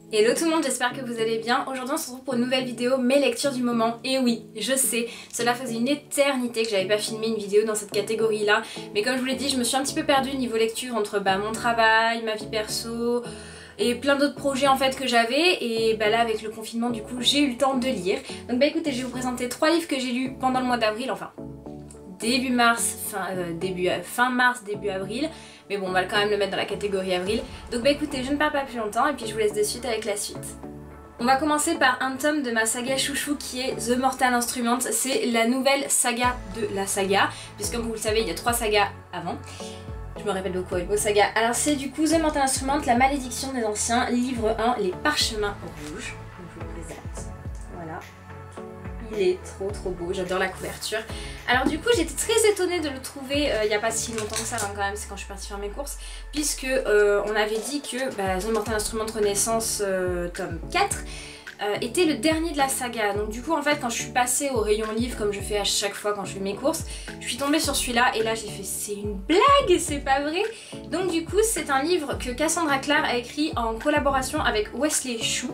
Hello tout le monde, j'espère que vous allez bien. Aujourd'hui on se retrouve pour une nouvelle vidéo, mes lectures du moment. Et oui, je sais, cela faisait une éternité que j'avais pas filmé une vidéo dans cette catégorie là. Mais comme je vous l'ai dit, je me suis un petit peu perdue niveau lecture entre mon travail, ma vie perso et plein d'autres projets en fait que j'avais. Et là avec le confinement du coup j'ai eu le temps de lire. Donc écoutez, je vais vous présenter 3 livres que j'ai lus pendant le mois d'avril, enfin début mars, fin mars, début avril. Mais bon, on va quand même le mettre dans la catégorie avril. Donc écoutez, je ne perds pas plus longtemps et puis je vous laisse de suite avec la suite. On va commencer par un tome de ma saga chouchou qui est The Mortal Instrument. C'est la nouvelle saga de la saga, puisque comme vous le savez, il y a 3 sagas avant. Je me répète beaucoup avec vos sagas. Alors c'est du coup The Mortal Instrument, la malédiction des anciens, livre 1, les parchemins rouges. Donc je vous le présente. Voilà. Il est trop beau, j'adore la couverture. Alors du coup j'étais très étonnée de le trouver il n'y a pas si longtemps que ça quand même, c'est quand je suis partie faire mes courses, puisque on avait dit que The Mortal Instrument Renaissance tome 4 était le dernier de la saga. Donc du coup en fait quand je suis passée au rayon livre comme je fais à chaque fois quand je fais mes courses, je suis tombée sur celui-là et là j'ai fait c'est une blague, c'est pas vrai. Donc du coup c'est un livre que Cassandra Clare a écrit en collaboration avec Wesley Chu,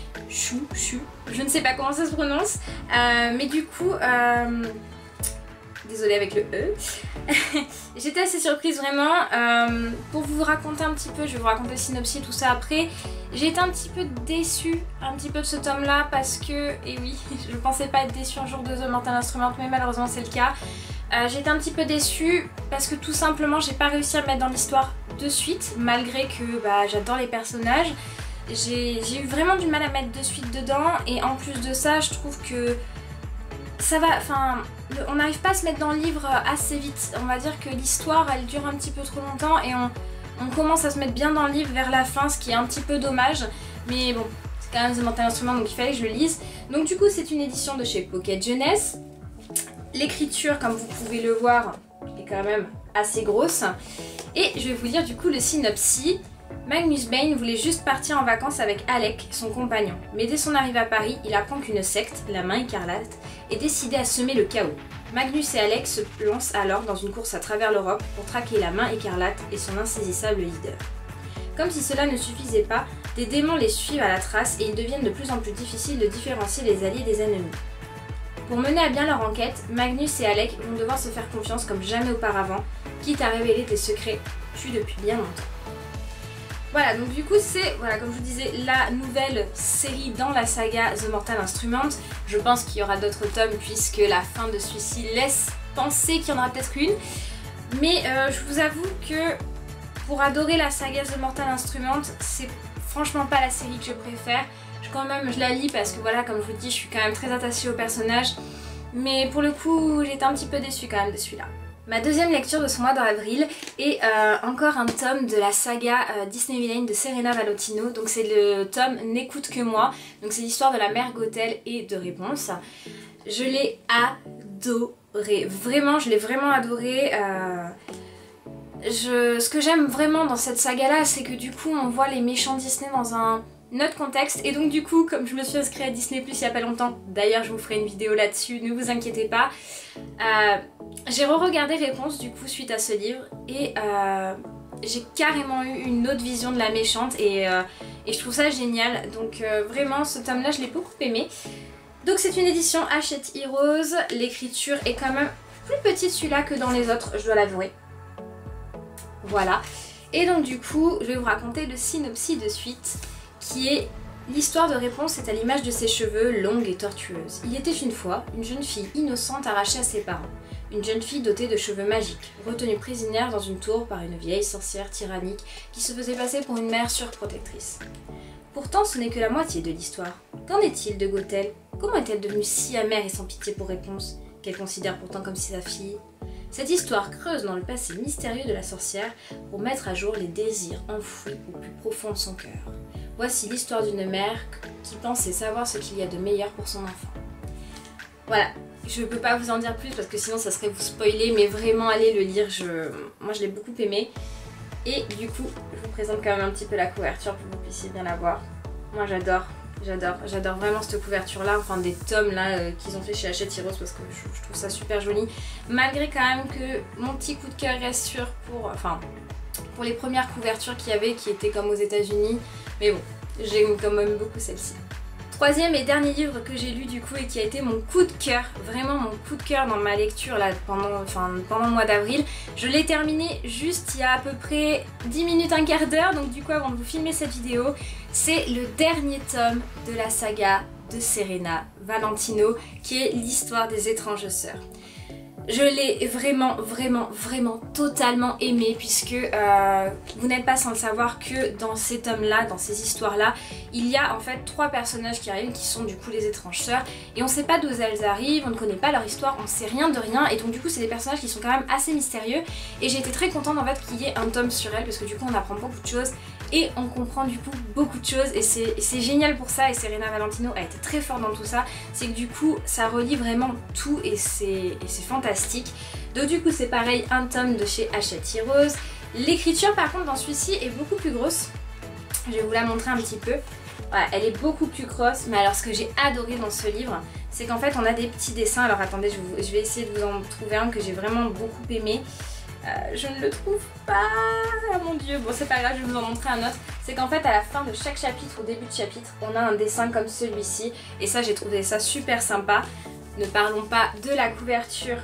je ne sais pas comment ça se prononce, mais du coup désolée avec le E. J'étais assez surprise vraiment. Pour vous raconter un petit peu, je vais vous raconter le synopsis et tout ça après. J'ai été un petit peu déçue de ce tome là parce que, et oui, je pensais pas être déçue un jour de The Mortal Instrument, mais malheureusement c'est le cas. J'ai été un petit peu déçue parce que tout simplement j'ai pas réussi à me mettre dans l'histoire de suite, malgré que j'adore les personnages. J'ai eu vraiment du mal à mettre de suite dedans et en plus de ça je trouve que ça va, on n'arrive pas à se mettre dans le livre assez vite. On va dire que l'histoire elle dure un petit peu trop longtemps et on commence à se mettre bien dans le livre vers la fin, ce qui est un petit peu dommage. Mais bon, c'est quand même The Mortal Instrument donc il fallait que je le lise. Donc du coup c'est une édition de chez Pocket Jeunesse. L'écriture comme vous pouvez le voir est quand même assez grosse. Et je vais vous lire du coup le synopsis. Magnus Bane voulait juste partir en vacances avec Alec, son compagnon. Mais dès son arrivée à Paris, il apprend qu'une secte, la Main Écarlate, est décidée à semer le chaos. Magnus et Alec se lancent alors dans une course à travers l'Europe pour traquer la Main Écarlate et son insaisissable leader. Comme si cela ne suffisait pas, des démons les suivent à la trace et il devient de plus en plus difficile de différencier les alliés des ennemis. Pour mener à bien leur enquête, Magnus et Alec vont devoir se faire confiance comme jamais auparavant, quitte à révéler des secrets tus depuis bien longtemps. Voilà, donc du coup c'est, comme je vous disais, la nouvelle série dans la saga The Mortal Instrument. Je pense qu'il y aura d'autres tomes puisque la fin de celui-ci laisse penser qu'il y en aura peut-être une. Mais je vous avoue que pour adorer la saga The Mortal Instrument, c'est franchement pas la série que je préfère. Je la lis parce que comme je vous dis, je suis quand même très attachée au personnage. Mais pour le coup, j'étais un petit peu déçue quand même de celui-là. Ma deuxième lecture de ce mois d'avril est encore un tome de la saga Disney Villain de Serena Valentino. Donc c'est le tome N'écoute que moi. Donc c'est l'histoire de la mère Gothel et de Réponse. Je l'ai adoré. Vraiment, je l'ai vraiment adoré. Ce que j'aime vraiment dans cette saga là, c'est que du coup on voit les méchants Disney dans un autre contexte. Et donc du coup, comme je me suis inscrite à Disney Plus il y a pas longtemps, d'ailleurs je vous ferai une vidéo là-dessus, ne vous inquiétez pas. J'ai re-regardé Réponse du coup suite à ce livre et j'ai carrément eu une autre vision de la méchante et je trouve ça génial. Donc vraiment ce tome là je l'ai beaucoup aimé. Donc c'est une édition Hachette Heroes, l'écriture est quand même plus petite celui-là que dans les autres, je dois l'avouer. Voilà. Et donc du coup je vais vous raconter le synopsis de suite qui est l'histoire de Réponse est à l'image de ses cheveux longues et tortueuses. Il était une fois une jeune fille innocente arrachée à ses parents. Une jeune fille dotée de cheveux magiques, retenue prisonnière dans une tour par une vieille sorcière tyrannique qui se faisait passer pour une mère surprotectrice. Pourtant, ce n'est que la moitié de l'histoire. Qu'en est-il de Gothel? Comment est-elle devenue si amère et sans pitié pour Réponse, qu'elle considère pourtant comme sa fille? Cette histoire creuse dans le passé mystérieux de la sorcière pour mettre à jour les désirs enfouis au plus profond de son cœur. Voici l'histoire d'une mère qui pensait savoir ce qu'il y a de meilleur pour son enfant. Voilà, je peux pas vous en dire plus parce que sinon ça serait vous spoiler, mais vraiment allez le lire, moi je l'ai beaucoup aimé. Et du coup, je vous présente quand même un petit peu la couverture pour que vous puissiez bien la voir. Moi j'adore vraiment cette couverture là, enfin des tomes là qu'ils ont fait chez Hachette Heroes parce que je trouve ça super joli. Malgré quand même que mon petit coup de cœur reste sûr pour les premières couvertures qu'il y avait qui étaient comme aux États-Unis. Mais bon, j'aime quand même beaucoup celle-ci. Troisième et dernier livre que j'ai lu du coup et qui a été mon coup de cœur, vraiment mon coup de cœur dans ma lecture là pendant le mois d'avril. Je l'ai terminé juste il y a à peu près 10 minutes, un quart d'heure, donc du coup avant de vous filmer cette vidéo, c'est le dernier tome de la saga de Serena Valentino qui est l'histoire des étranges sœurs. Je l'ai vraiment totalement aimé puisque vous n'êtes pas sans le savoir que dans ces tomes-là, dans ces histoires-là, il y a en fait 3 personnages qui arrivent qui sont du coup les étranges sœurs et on ne sait pas d'où elles arrivent, on ne connaît pas leur histoire, on ne sait rien de rien et donc du coup c'est des personnages qui sont quand même assez mystérieux et j'ai été très contente en fait qu'il y ait un tome sur elles parce que du coup on apprend beaucoup de choses et on comprend du coup beaucoup de choses et c'est génial pour ça et Serena Valentino a été très forte dans tout ça, c'est que du coup ça relie vraiment tout et c'est fantastique. Donc du coup c'est pareil, un tome de chez Hachette Heroes. L'écriture par contre dans celui-ci est beaucoup plus grosse, je vais vous la montrer un petit peu. Voilà, elle est beaucoup plus grosse, mais alors ce que j'ai adoré dans ce livre, c'est qu'en fait on a des petits dessins, alors attendez je vais essayer de vous en trouver un que j'ai vraiment beaucoup aimé. Je ne le trouve pas, oh mon dieu, bon c'est pas grave, je vais vous en montrer un autre. C'est qu'en fait à la fin de chaque chapitre, au début de chapitre, on a un dessin comme celui-ci. Et ça j'ai trouvé ça super sympa. Ne parlons pas de la couverture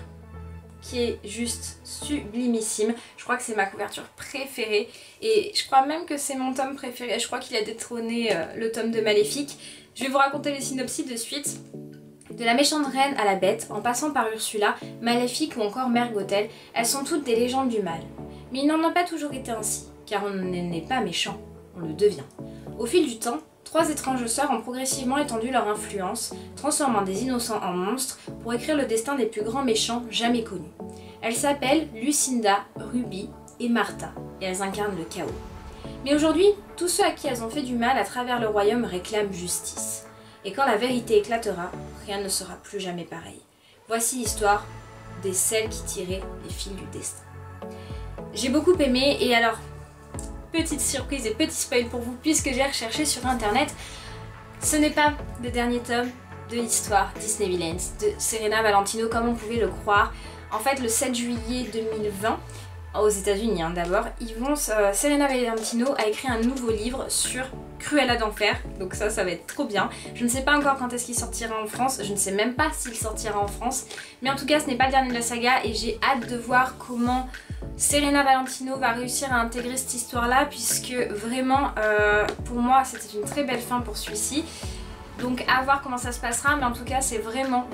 qui est juste sublimissime. Je crois que c'est ma couverture préférée. Et je crois même que c'est mon tome préféré. Je crois qu'il a détrôné le tome de Maléfique. Je vais vous raconter les synopsis de suite. De la méchante reine à la bête, en passant par Ursula, Maléfique ou encore Mère Gothel, elles sont toutes des légendes du mal. Mais il n'en a pas toujours été ainsi, car on n'est pas méchant, on le devient. Au fil du temps, 3 étranges sœurs ont progressivement étendu leur influence, transformant des innocents en monstres pour écrire le destin des plus grands méchants jamais connus. Elles s'appellent Lucinda, Ruby et Martha, et elles incarnent le chaos. Mais aujourd'hui, tous ceux à qui elles ont fait du mal à travers le royaume réclament justice. Et quand la vérité éclatera, rien ne sera plus jamais pareil. Voici l'histoire des celles qui tiraient les fils du destin. J'ai beaucoup aimé et alors, petite surprise et petit spoil pour vous puisque j'ai recherché sur internet, ce n'est pas le dernier tome de l'histoire Disney Villains de Serena Valentino comme on pouvait le croire. En fait le 7 juillet 2020, aux États-Unis d'abord, Serena Valentino a écrit un nouveau livre sur Cruella d'Enfer, donc ça va être trop bien. Je ne sais pas encore quand est-ce qu'il sortira en France, je ne sais même pas s'il sortira en France, mais en tout cas ce n'est pas le dernier de la saga et j'ai hâte de voir comment Serena Valentino va réussir à intégrer cette histoire-là puisque vraiment pour moi c'était une très belle fin pour celui-ci. Donc à voir comment ça se passera, mais en tout cas c'est vraiment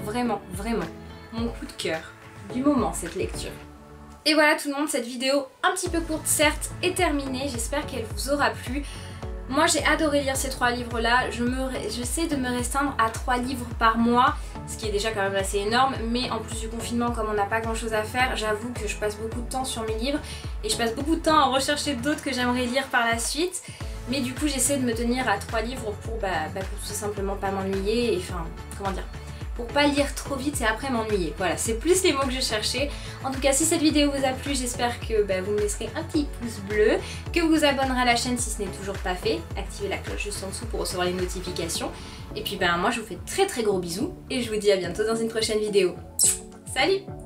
mon coup de cœur du moment cette lecture. Et voilà tout le monde, cette vidéo un petit peu courte certes est terminée, j'espère qu'elle vous aura plu. Moi j'ai adoré lire ces 3 livres là, j'essaie de me restreindre à 3 livres par mois, ce qui est déjà quand même assez énorme, mais en plus du confinement comme on n'a pas grand chose à faire, j'avoue que je passe beaucoup de temps sur mes livres et je passe beaucoup de temps à rechercher d'autres que j'aimerais lire par la suite. Mais du coup j'essaie de me tenir à 3 livres pour tout simplement pas m'ennuyer et enfin comment dire, pour pas lire trop vite et après m'ennuyer. Voilà, c'est plus les mots que je cherchais. En tout cas, si cette vidéo vous a plu, j'espère que vous me laisserez un petit pouce bleu, que vous vous abonnerez à la chaîne si ce n'est toujours pas fait, activez la cloche juste en dessous pour recevoir les notifications. Et puis moi je vous fais très gros bisous et je vous dis à bientôt dans une prochaine vidéo. Salut!